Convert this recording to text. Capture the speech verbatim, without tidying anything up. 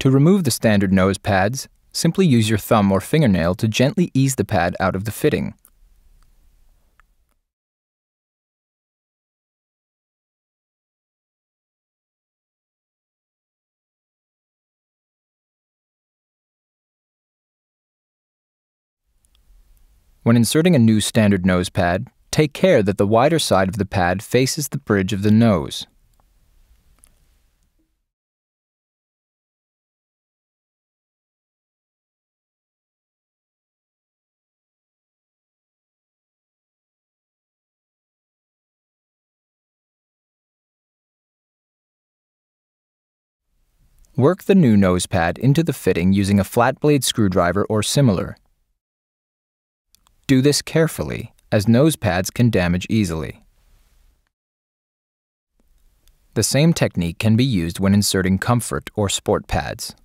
To remove the standard nose pads, simply use your thumb or fingernail to gently ease the pad out of the fitting. When inserting a new standard nose pad, take care that the wider side of the pad faces the bridge of the nose. Work the new nose pad into the fitting using a flat blade screwdriver or similar. Do this carefully, as nose pads can damage easily. The same technique can be used when inserting comfort or sport pads.